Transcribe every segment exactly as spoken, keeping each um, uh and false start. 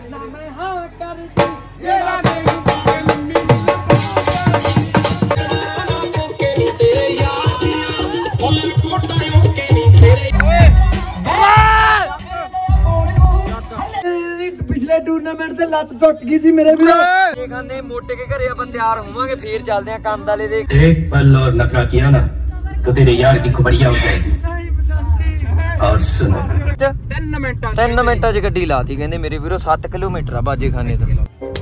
पिछले टूर्नामेंट से लत टुट गई सी मेरे भी खाने मोटे के घरे अपन तैयार होवांगे फिर चलते हैं कंद वाले दे। एक पल और नखरा किया ना तो तेरे यार की खुबड़िया हो जाएगी। और सुनो तीन मिनट तीन मिनटां च गड्डी लाती कहंदे मेरे वीरो सात किलोमीटर आ बाजे खाने तो।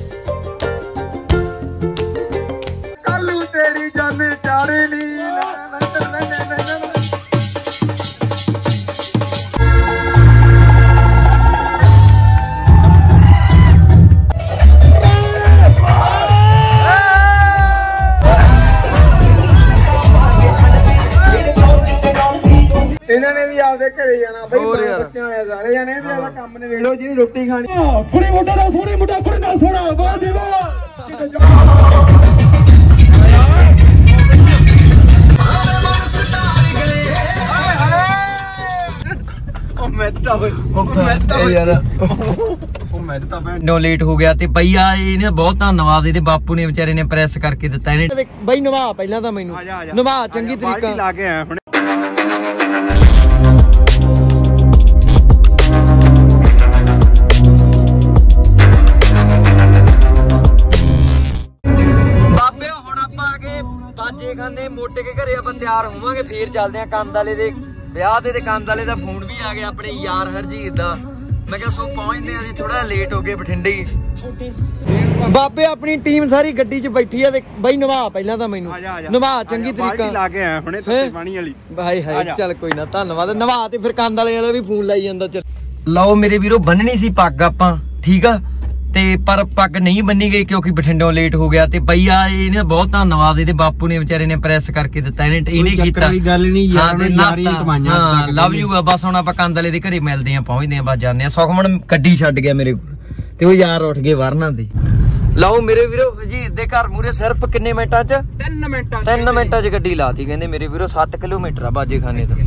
कालू तेरी जान चाड़नी इन्होंने भी आपदे घरे जाना भाई बच्चे वाले सारे जाने ते दा काम ने वेड़ो जी रोटी खानी थोड़ी मोटा ना थोड़ी मोटा थोड़ी ना थोड़ा वाह जी वाह ओ मैं तो ओ मैं तो यार ओ मैं तो नो लेट हो गया ते भैया ਇਹਨੇ ਬਹੁਤ ਧੰਨਵਾਦ ਇਹਦੇ ਬਾਪੂ ਨੇ ਵਿਚਾਰੇ ਨੇ ਪ੍ਰੈਸ ਕਰਕੇ ਦਿੱਤਾ ਇਹਨੇ। ਬਾਈ ਨਵਾ ਪਹਿਲਾਂ ਤਾਂ ਮੈਨੂੰ ਨਵਾ ਚੰਗੀ ਤਰੀਕਾ ਲਾ ਕੇ ਆਇਆ ਹੁਣ। बाजे खाने मोटे के घरे अपन तैयार होवांगे फिर चलते हैं कंद वाले दे ब्याह ते कंद वाले दा फोन भी आ गया अपने यार हरजीत दा। मैं कहा सो पहुंचते हैं थोड़ा लेट हो गए बठिंडे बाबे अपनी टीम सारी गड्डी च बैठी है ते बाई नवा पहला तां मैनू नवा चंगी तरीका ला के आया हुणे तत्ते पानी वाली भाई हाय चल कोई ना धन्नवाद नवा ते फिर कंद वाले वाला भी फोन लाई ਜਾਂਦਾ चल ਲਓ ਮੇਰੇ ਵੀਰੋ ਬੰਨਣੀ ਸੀ ਪੱਗ ਆਪਾਂ ਠੀਕ ਆ ਤੇ ਪਰ ਪੱਗ ਨਹੀਂ ਬੰਨੀ ਗਈ ਕਿਉਂਕਿ ਬਠਿੰਡੋਂ ਲੇਟ ਹੋ ਗਿਆ ਤੇ ਭਈਆ ਇਹਨੇ ਬਹੁਤ ਧੰਨਵਾਦ ਇਹਦੇ ਬਾਪੂ ਨੇ ਵਿਚਾਰੇ ਨੇ ਪ੍ਰੈਸ ਕਰਕੇ ਦਿੱਤਾ ਇਹਨੇ ਇਹਨੇ ਕੀਤਾ ਕੋਈ ਗੱਲ ਨਹੀਂ ਯਾਰ ਯਾਰੀਆਂ ਕਮਾਈਆਂ ਹਾਂ ਲਵ ਯੂ ਆ ਬਸ ਹੁਣ ਆਪਾਂ ਕੰਦ ਵਾਲੇ ਦੇ ਘਰੇ ਮਿਲਦੇ ਆ ਪਹੁੰਚਦੇ ਆ ਬਸ ਜਾਂਦੇ ਆ ਸੁਖਮਨ ਗੱਡੀ ਛੱਡ ਗਿਆ ਮੇਰੇ ਕੋਲ ਤੇ ਉਹ ਯਾਰ ਉੱਠ ਗਏ ਵਰਨਾ ਦੇ। ਲਓ ਮੇਰੇ ਵੀਰੋ ਹਜੀਤ ਦੇ ਘਰ ਮੂਰੇ ਸਿਰਫ ਕਿੰਨੇ ਮਿੰਟਾਂ ਚ ਤਿੰਨ ਮਿੰਟਾਂ ਤਿੰਨ ਮਿੰਟਾਂ ਚ ਗੱਡੀ ਲਾਤੀ ਕਹਿੰਦੇ ਮੇਰੇ ਵੀਰੋ ਸੱਤ ਕਿਲੋਮੀਟਰ ਆ ਬਾਜੇ ਖਾਨੇ ਤੋਂ।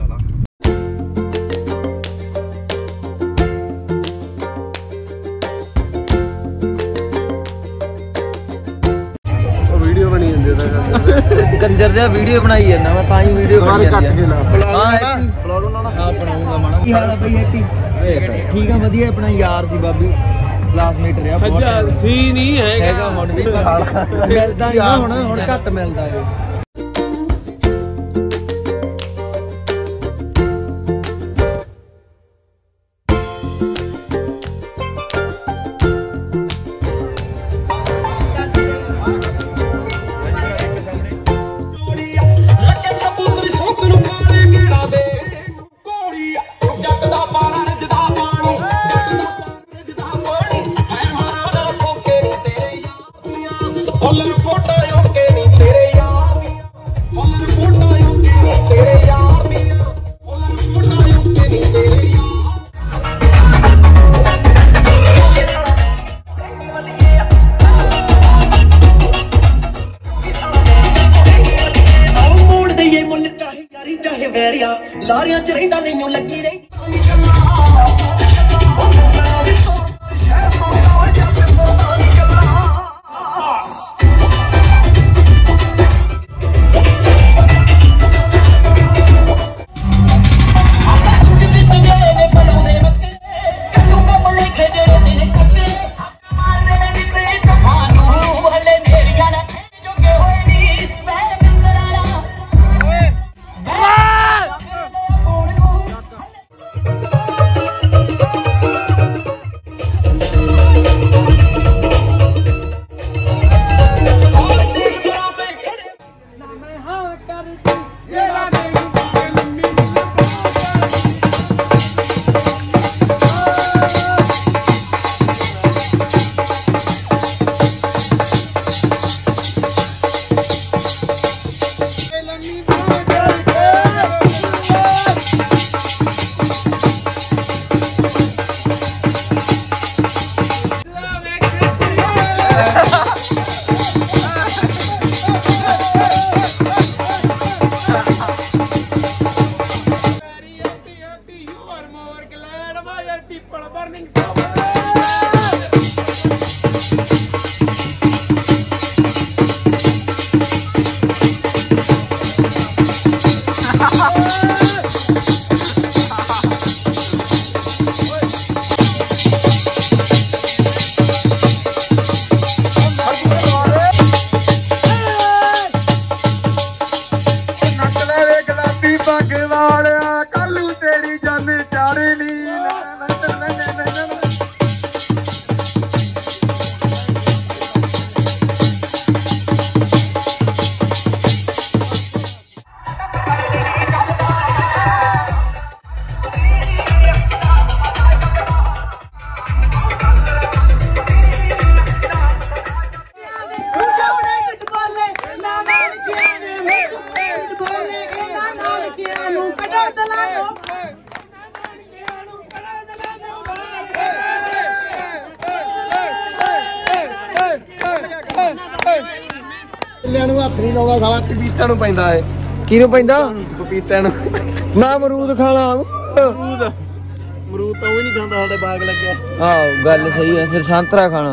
कंजर जा वीडियो बनाई है मैं ताई वीडियो बना के ला हां ब्लॉग बनाना हां बनाऊंगा माना की हाल है भाई हैप्पी ठीक है वधिया अपना यार सी बाबी क्लासमेट रहा बहुत अच्छा सी नहीं हैगा हुन भी साला मिलदा नहीं हुन हुन घट मिलदा है। लारियां च रहिंदा नहीं लगी रही people burning so ਲਿਆਂ ਨੂੰ ਹੱਥ ਨਹੀਂ ਲਾਉਂਦਾ ਸਾਲਾ ਪਪੀਤਾ ਨੂੰ ਪੈਂਦਾ ਏ ਕਿਹਨੂੰ ਪੈਂਦਾ ਪਪੀਤਾ ਨੂੰ ਮੈਂ ਅਮਰੂਦ ਖਾਣਾ ਅਮਰੂਦ ਅਮਰੂਦ ਤਾਂ ਉਹ ਵੀ ਨਹੀਂ ਖਾਂਦਾ ਸਾਡੇ ਬਾਗ ਲੱਗਿਆ ਆਹੋ ਗੱਲ ਸਹੀ ਹੈ ਫਿਰ ਸੰਤਰਾ ਖਾਣਾ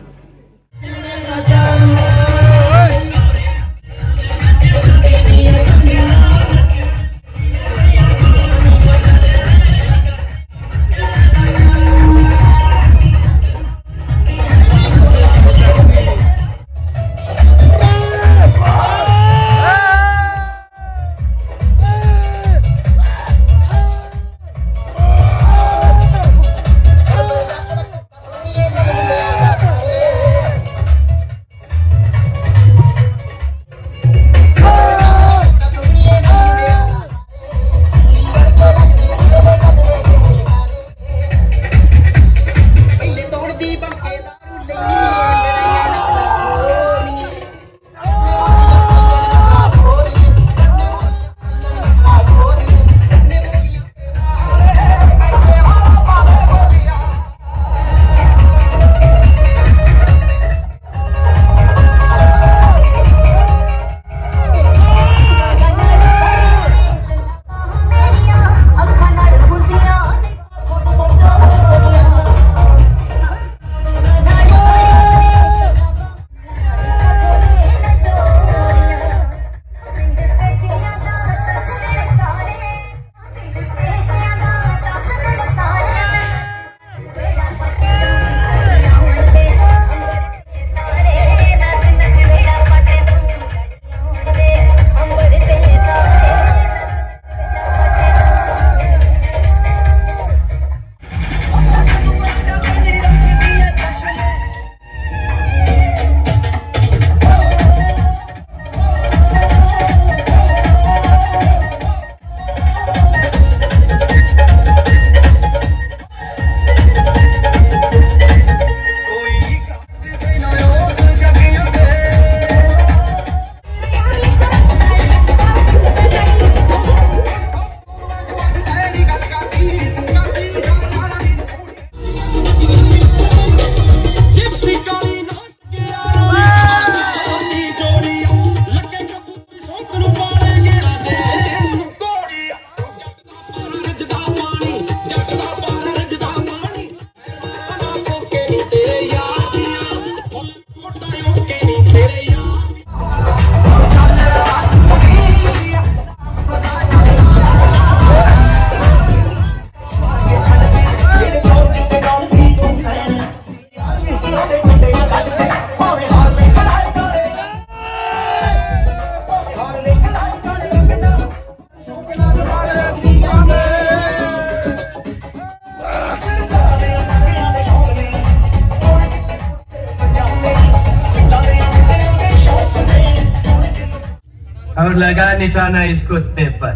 और लगा निशाना इस कुत्ते पर।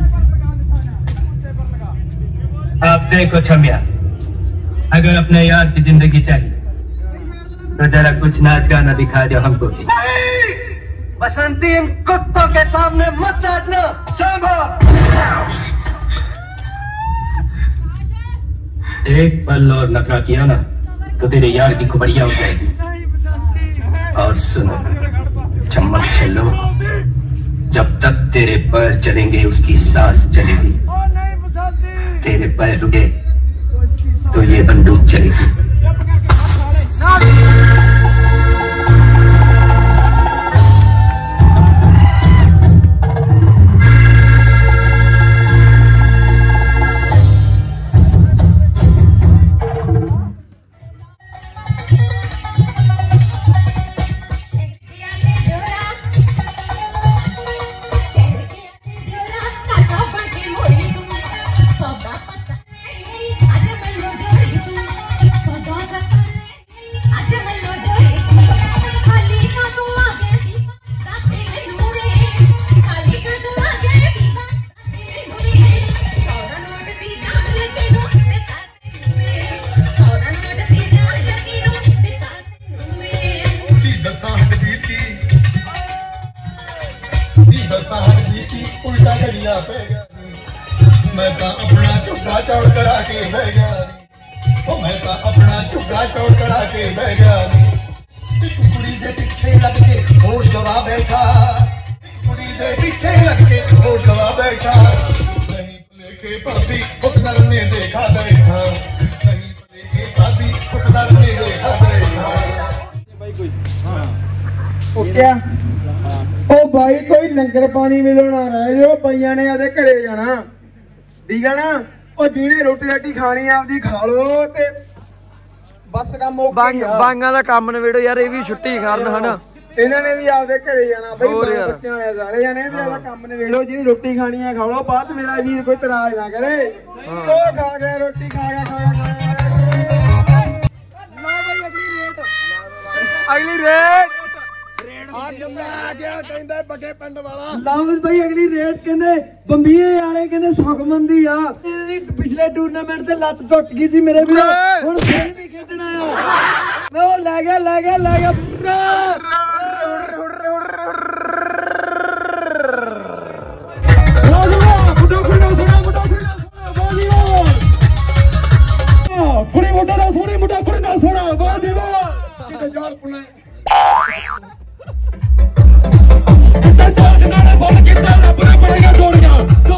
आप देखो छमिया, अगर अपने यार की जिंदगी चाहिए तो जरा कुछ नाच गाना दिखा दो हमको भी। बसंती इन कुत्तों के सामने मत नाचना। एक पल और नखरा किया ना तो तेरे यार की खुबड़िया हो जाएगी। और सुनो चम्मच छल्लो, जब तक तेरे पैर चलेंगे उसकी सांस चलेगी। तेरे पैर रुके तो ये बंदूक चलेगी। उल्टा करिया मैं अपना झुग्गा चौड़ करा के बह गया। मैं अपना झुग्गा चौड़ करा के बह गया। ਕੁੜੀ ਦੇ ਪਿੱਛੇ ਲੱਗ ਕੇ ਹੋਸ਼ ਗਵਾ ਬੈਠਾ ਕੁੜੀ ਦੇ ਪਿੱਛੇ ਲੱਗ ਕੇ ਹੋਸ਼ ਗਵਾ ਬੈਠਾ ਨਹੀਂ ਭਲੇਖੇ ਭਾਬੀ ਪੁੱਤਰ ਨੇ ਦੇਖਾ ਬੈਠਾ ਨਹੀਂ ਭਲੇਖੇ ਭਾਬੀ ਪੁੱਤਰ ਨੇ ਦੇਖਾ ਬੈਠਾ ਬਾਈ ਕੋਈ ਹਾਂ ਓਕੇ ਉਹ ਬਾਈ ਕੋਈ ਲੰਗਰ ਪਾਣੀ ਮਿਲਣਾ ਰਹਿ ਜੋ ਬਈਆਂ ਨੇ ਆਦੇ ਘਰੇ ਜਾਣਾ ਠੀਕ ਆ ਨਾ ਉਹ ਜਿਹਨੇ ਰੋਟੀ ਰਾਟੀ ਖਾਣੀ ਆਪਦੀ ਖਾ ਲੋ ਤੇ ਬਸ ਕੰਮ ਓਕੇ ਆ ਬਾਂਗਾਂ ਦਾ ਕੰਮ ਨਵੇੜੋ ਯਾਰ ਇਹ ਵੀ ਛੁੱਟੀ ਕਰਨ ਹਨਾ ਇਹਨਾਂ ਨੇ ਵੀ ਆਪਦੇ ਘਰੇ ਜਾਣਾ ਬਈ ਬੱਚਿਆਂ ਵਾਲੇ ਸਾਰੇ ਜਾਣੇ ਤੇ ਆਪਦਾ ਕੰਮ ਨਵੇੜੋ ਜਿਹਨੇ ਰੋਟੀ ਖਾਣੀ ਆ ਖਾ ਲੋ ਬਾਅਦ ਮੇਰਾ ਵੀਰ ਕੋਈ ਇਤਰਾਜ਼ ਨਾ ਕਰੇ ਉਹ ਖਾ ਗਿਆ ਰੋਟੀ ਖਾ ਗਿਆ ਖਾ ਗਿਆ ਅਗਲੀ ਰੇਟ ਲਾਉਂ ਭਾਈ ਅਗਲੀ ਰੇਟ ਕਹਿੰਦੇ ਬੰਬੀਏ ਵਾਲੇ ਕਹਿੰਦੇ ਸੁਖਮੰਦੀ ਆ ਪਿਛਲੇ ਟੂਰਨਾਮੈਂਟ ਤੇ ਲੱਤ ਟੁੱਟ ਗਈ ਸੀ ਮੇਰੇ ਵੀਰ ਹੁਣ ਫੇਰ ਵੀ ਖੇਡਣਾ ਆ ਮੈਂ ਉਹ ਲੈ ਗਿਆ ਲੈ ਗਿਆ ਲੈ ਗਿਆ ਥੋੜੀ ਮੋਟਾ ਦਾ ਥੋੜੀ ਮੋਟਾ ਕੁੜੀ ਨਾਲ ਥੋੜਾ ਵਾਹ ਦੇ ਵਾਹ ਕਿਤੇ ਜਾਲ ਪੁਣਾ ਕਿੱਦਾਂ ਜਾਲ ਨਾਲੇ ਬੋਲ ਕਿੱਦਾਂ ਰੱਬ ਨੇ ਬਣਾਇਆ ਜੋੜੀਆਂ ਜੋ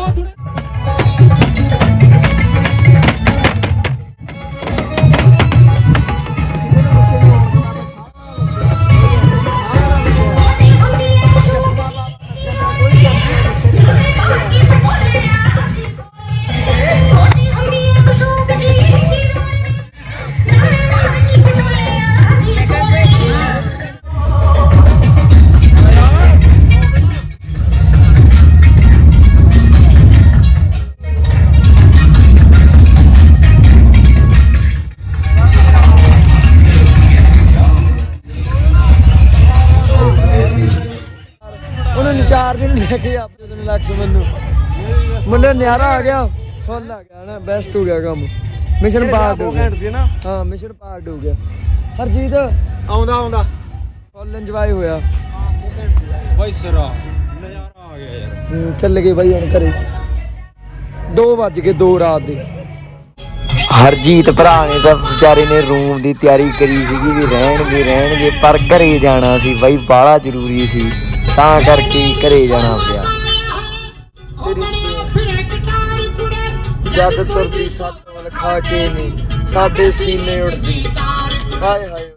ਚਾਰ ਦਿਨ ਲੈ ਕੇ ਆ ਲక్ష్ਮਣ ਨੂੰ ਮੁੰਡੇ ਨਿਆਰਾ ਆ ਗਿਆ ਫੁੱਲ ਆ ਗਿਆ ਨਾ ਬੈਸਟ ਹੋ ਗਿਆ ਕੰਮ ਮਿਸ਼ਨ ਪਾਰਟ ਹੋ ਗਿਆ ਹਾਂ ਮਿਸ਼ਨ ਪਾਰਟ ਹੋ ਗਿਆ ਹਰਜੀਤ ਆਉਂਦਾ ਆਉਂਦਾ ਫੁੱਲ ਇੰਜੋਏ ਹੋਇਆ ਬਾਈ ਸਰਾ ਨਜ਼ਾਰਾ ਆ ਗਿਆ ਯਾਰ ਚੱਲ ਗਏ ਬਾਈ ਹੁਣ ਘਰੇ ਦੋ ਵੱਜ ਗਏ ਦੋ ਰਾਤ ਦੇ ਹਰਜੀਤ ਭਰਾ ਨੇ ਤਾਂ ਵਿਚਾਰੇ ਨੇ ਰੂਮ ਦੀ ਤਿਆਰੀ ਕਰੀ ਸੀਗੀ ਵੀ ਰਹਿਣਗੇ ਰਹਿਣਗੇ ਪਰ ਘਰੇ ਜਾਣਾ ਸੀ ਬਾਈ ਬਾਹਲਾ ਜ਼ਰੂਰੀ ਸੀ ਤਾਂ ਕਰਕੇ ਘਰੇ ਜਾਣਾ ਪਿਆ ਜਦ ਤੁਰਦੀ ਸੱਤ ਵੱਲ ਖਾ ਕੇ ਨਹੀਂ ਸਾਡੇ ਸੀਨੇ ਉੱਠਦੀ ਹਾਏ ਹਾਏ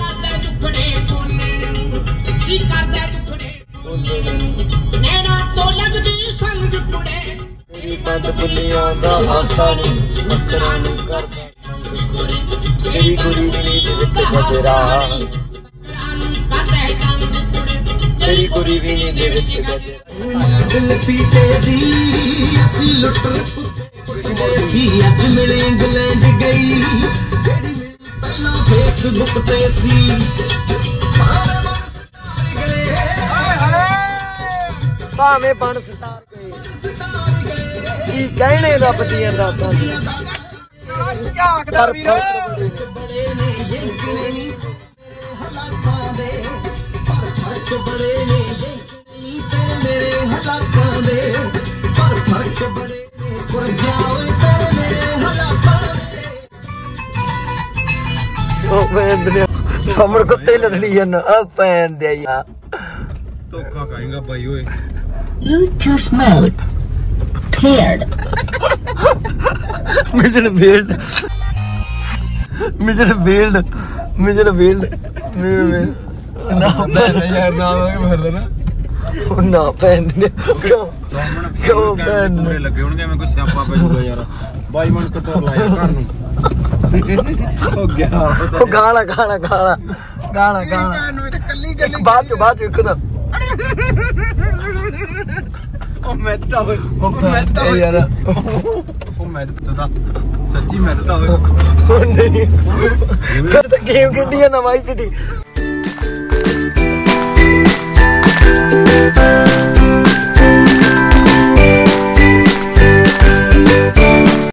ਤੇਰੀ ਬੰਦ ਬੁੱਲੀਆਂ ਦਾ ਹਾਸਾ ਨਹੀਂ ਮੱਕਰਾਂ ਨੂੰ ਕਰਦਾ ਤੇਰੀ ਗੁਰੀ ਦੇ ਵਿੱਚ ਗਜਰਾ ਤੇਰੀ ਗੁਰੀ ਵੀਣੀ ਦੇ ਵਿੱਚ ਗਜਰਾ ਦਿਲ ਪੀਤੇ ਦੀ ਅਸੀਂ ਲੁੱਟਰ ਪੁੱਤੇ ਸੀ ਅੱਜ ਮਿਲੇ ਇੰਗਲੈਂਡ ਗਈ ਜਿਹੜੀ ਮਿਲ ਪਹਿਲਾਂ ਫੇਸਬੁੱਕ ਤੇ ਸੀ ਭਾਵੇਂ ਬਣ ਸਟਾਰ ਗਏ ਕੀ ਕਹਿਣੇ ਰੱਬ ਦੀਆਂ ਦਾਤਾਂ ਦੀ ਝਾਕਦਾ ਵੀਰ ਬੜੇ ਨੇ ਜਿੰਕਣੇ ਨਹੀਂ ਹਾਲਾਤਾਂ ਦੇ ਪਰ ਫਰਕ ਬੜੇ ਨੇ ਜਿੰਕਣੇ ਤੇਰੇ ਮੇਰੇ ਹਾਲਾਤਾਂ ਦੇ ਪਰ ਫਰਕ ਬੜੇ ਨੇ ਪੁਰ ਜਾਓ ਤੇਰੇ ਮੇਰੇ ਹਾਲਾਤਾਂ ਦੇ ਉਹ ਪੈਨ ਦੇ ਸਾਹਮਣੇ ਕੁੱਤੇ ਲੜਨੀ ਜਾਂਦਾ ਆ ਪੈਨ ਦੇ ਯਾ ਧੋਖਾ ਖਾਏਗਾ ਬਾਈ ਓਏ Bluetooth mode paired. Mission failed. Mission failed. Mission failed. Mission failed. ਨਾ ਯਾਰ ਨਾ ਮਾਰਦਾ ਨਾ ਨਾ ਪੈਨ ਨੇ ਕਿਉਂ ਕਿਉਂ ਪੈਨ ਪੂਰੇ ਲੱਗੇ ਹੋਣਗੇ ਮੈਂ ਕੋਈ ਸਿਆਪਾ ਪੈ ਜਾਊਗਾ ਯਾਰ ਬਾਈ ਮਨ ਕਿਤੋਂ ਲਾਇਆ ਘਰ ਨੂੰ ਹੋ ਗਿਆ ਉਹ ਗਾਣਾ ਗਾਣਾ ਗਾਣਾ ਗਾਣਾ ਗਾਣਾ ਨੂੰ ਤੇ ਕੱਲੀ ਕੱਲੀ ਬਾਅਦ ਚ ਬਾਅਦ ਚ ਇੱਕਦਮ ਉਹ ਮੈਂ ਤਾਂ ਉਹ ਮੈਂ ਤਾਂ ਯਾਰ ਉਹ ਮੈਂ ਤਾਂ ਸੱਚੀ ਮੈਂ ਤਾਂ ਉਹ ਨਹੀਂ ਤਾਂ ਗੇਮ ਖੇਡੀ ਆ ਨਾ ਵਾਈ ਸਿਟੀ